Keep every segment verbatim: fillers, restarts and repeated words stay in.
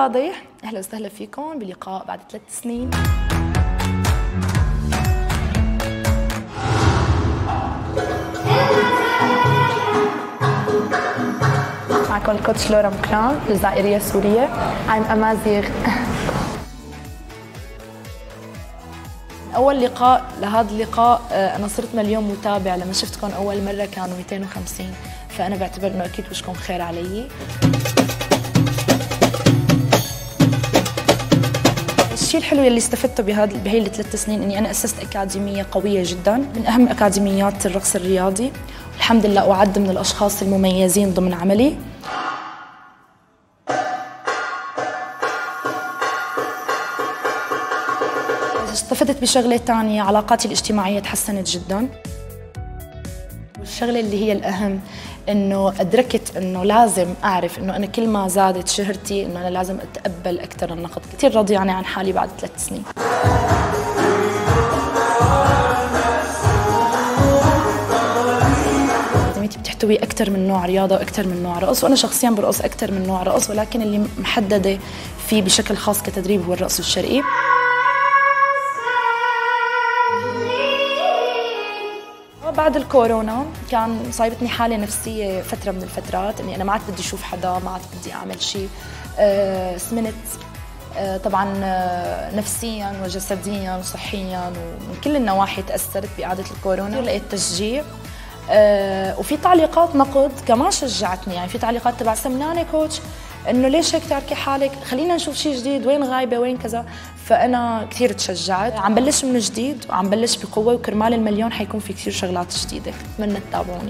واضح. أهلا وسهلا فيكم بلقاء بعد ثلاث سنين. معكم الكوتش لورا مكران، جزائرية سورية عن أمازيغ. أول لقاء لهذا اللقاء أنا صرت مليون متابع، لما شفتكم أول مرة كانوا مئتين وخمسين، فأنا بعتبر إنه أكيد وشكم خير علي. الشيء الحلو يلي استفدته بهذا بهي الثلاث سنين إني أنا أسست أكاديمية قوية جدا من أهم أكاديميات الرقص الرياضي، الحمد لله أعد من الأشخاص المميزين ضمن عملي. استفدت بشغلة تانية، علاقاتي الاجتماعية تحسنت جدا. والشغلة اللي هي الأهم إنه أدركت إنه لازم أعرف إنه أنا كل ما زادت شهرتي إنه أنا لازم أتقبل أكثر النقد. كثير راضية عن حالي بعد ثلاث سنين. أكاديميتي بتحتوي أكثر من نوع رياضة وأكثر من نوع رقص، وأنا شخصياً برقص أكثر من نوع رقص، ولكن اللي محددة فيه بشكل خاص كتدريب هو الرقص الشرقي. بعد الكورونا كان صايبتني حالة نفسية فترة من الفترات، اني انا ما عاد بدي اشوف حدا، ما عاد بدي اعمل شيء. أه سمنت أه طبعا أه نفسيا وجسديا وصحيا ومن كل النواحي تاثرت بإعادة الكورونا. لقيت تشجيع أه وفي تعليقات نقد كمان شجعتني، يعني في تعليقات تبع سمنانة كوتش انه ليش هيك تاركي حالك، خلينا نشوف شيء جديد، وين غايبه وين كذا. فانا كثير تشجعت، عم بلش من جديد وعم بلش بقوه، وكرمال المليون حيكون في كثير شغلات جديده، بتمنى تتابعوني.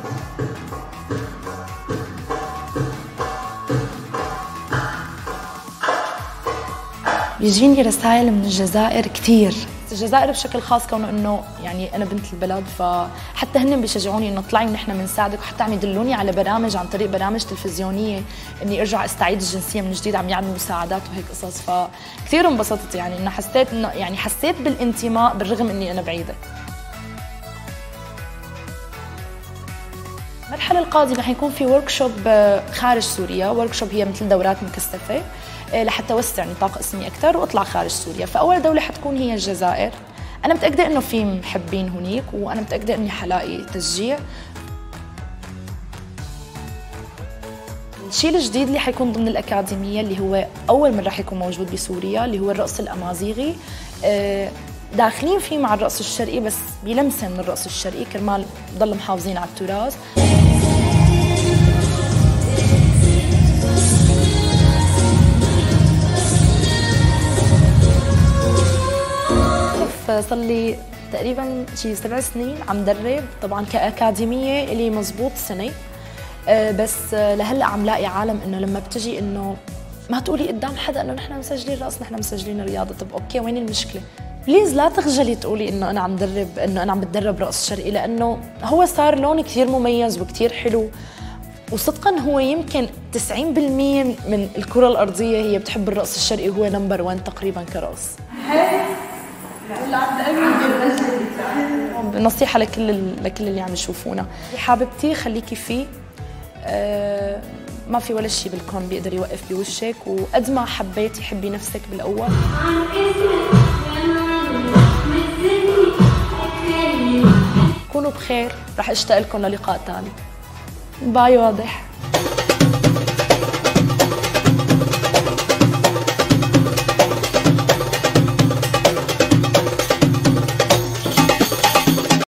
بيجيني رسائل من الجزائر كثير، الجزائر بشكل خاص كونه انه يعني انا بنت البلد، فحتى هن بيشجعوني انه اطلعي ونحن بنساعدك، وحتى عم يدلوني على برامج عن طريق برامج تلفزيونيه اني ارجع استعيد الجنسيه من جديد، عم يعملوا مساعدات وهيك قصص. فكثير انبسطت، يعني انه حسيت انه يعني حسيت بالانتماء بالرغم اني انا بعيده. المرحله القادمه حيكون في ورك شوب خارج سوريا، ورك شوب هي مثل دورات مكثفه لحتى اوسع نطاق اسمي اكثر واطلع خارج سوريا. فاول دوله حتكون هي الجزائر. انا متاكده انه في محبين هنيك، وانا متاكده اني حلاقي تشجيع. الشيء الجديد اللي حيكون ضمن الاكاديميه اللي هو اول مره حيكون موجود بسوريا اللي هو الرقص الامازيغي. داخلين فيه مع الرقص الشرقي بس بلمسه من الرقص الشرقي كرمال نضل محافظين على التراث. صار لي تقريبا شي سبع سنين عم درب، طبعا كأكاديمية إلي مزبوط سنة، بس لهلا عم لاقي عالم انه لما بتجي انه ما تقولي قدام حدا انه نحن مسجلين رقص، نحن مسجلين رياضة. طب اوكي وين المشكلة؟ بليز لا تخجلي تقولي انه انا عم درب انه انا عم بتدرب رقص شرقي، لانه هو صار لون كثير مميز وكثير حلو، وصدقا هو يمكن تسعين بالمئة من الكرة الأرضية هي بتحب الرقص الشرقي، وهو نمبر واحد تقريبا كرقص. نصيحة لكل لكل اللي عم يشوفونا، حاببتي خليكي فيه، أه ما في ولا شيء بالكون بيقدر يوقف بوشك، وقد ما حبيتي حبي نفسك بالأول. كونوا بخير، رح اشتاق لكم للقاء ثاني. باي. واضح.